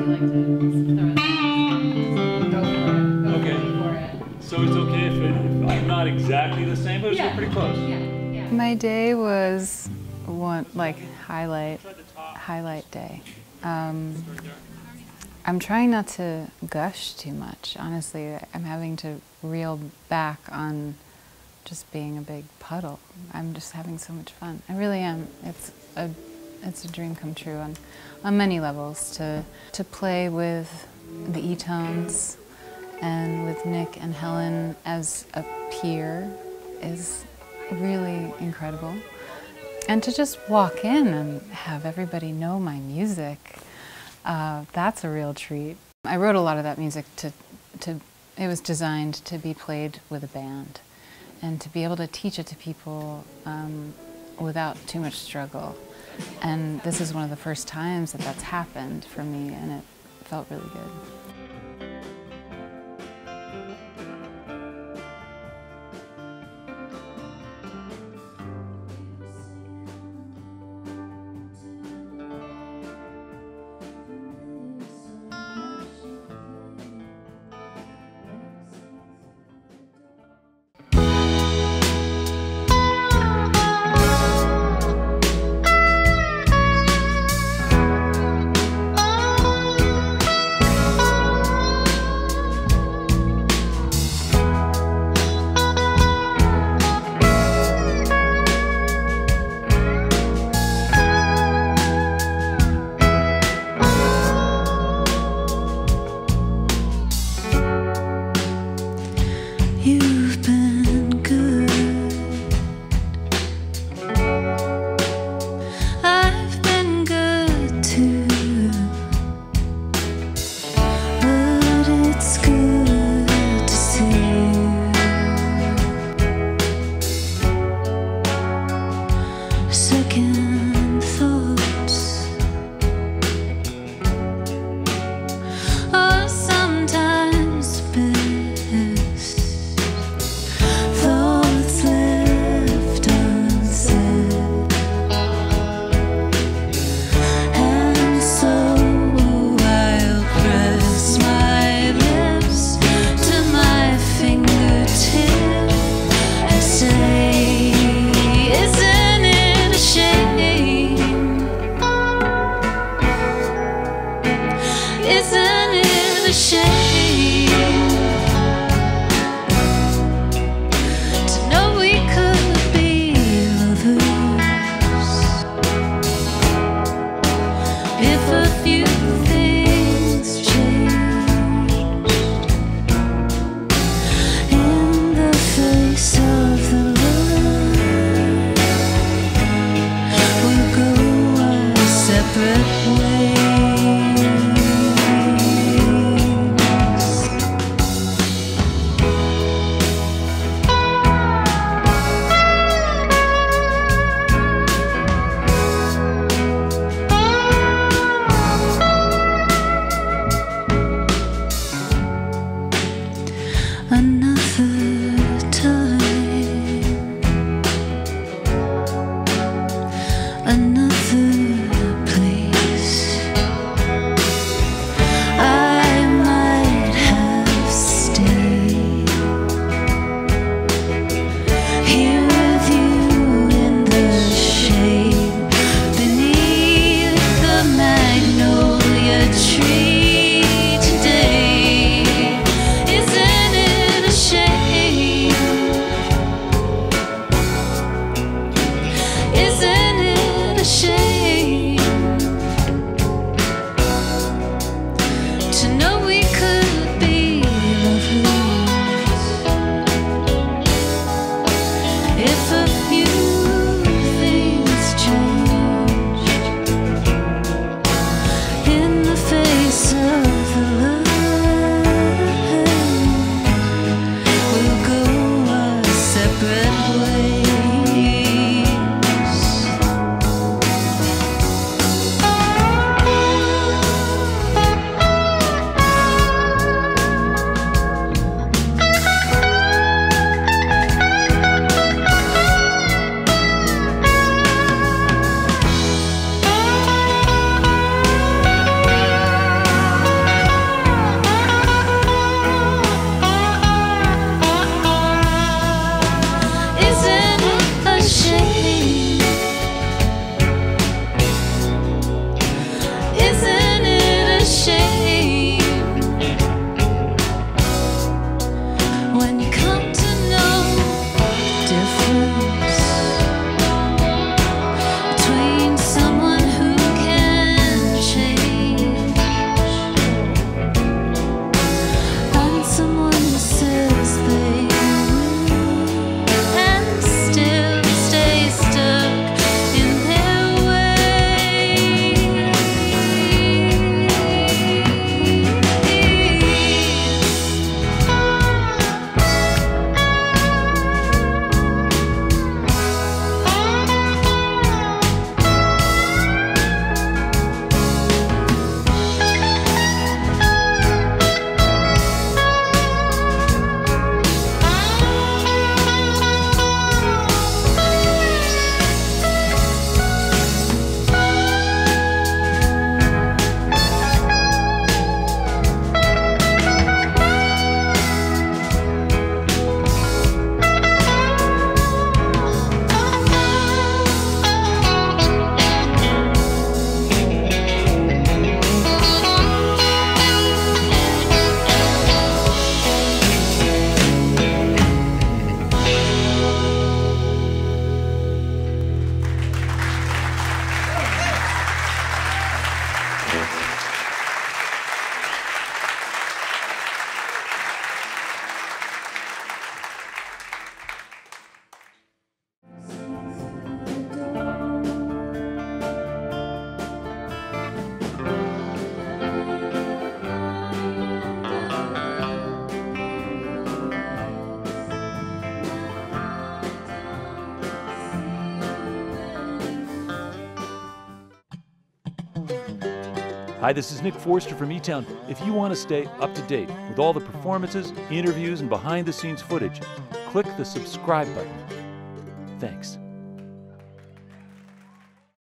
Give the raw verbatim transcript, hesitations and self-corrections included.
like to throw it. Go for it. Go Okay. for it. So it's okay if, it, if I'm not exactly the same, but it's Yeah. pretty close. Yeah. Yeah. My day was one like highlight highlight day. Um, I'm trying not to gush too much. Honestly, I'm having to reel back on just being a big puddle. I'm just having so much fun. I really am. It's a it's a dream come true on on many levels to to play with the eTones and with Nick and Helen as a peer is really incredible. And to just walk in and have everybody know my music, uh, that's a real treat. I wrote a lot of that music to, to, it was designed to be played with a band and to be able to teach it to people um, without too much struggle. And this is one of the first times that that's happened for me, and it felt really good. You've been good. I've been good too. But it's good to see you. Second thoughts are sometimes best. Thoughts left unsaid, and so I'll press my lips to my fingertip and say, isn't it a shame? Isn't it a shame? To know we could be lovers if a few things changed in the face of the light. We'll go our separate ways. Another time, another place. Hi, this is Nick Forster from eTown. If you want to stay up to date with all the performances, interviews, and behind-the-scenes footage, click the subscribe button. Thanks.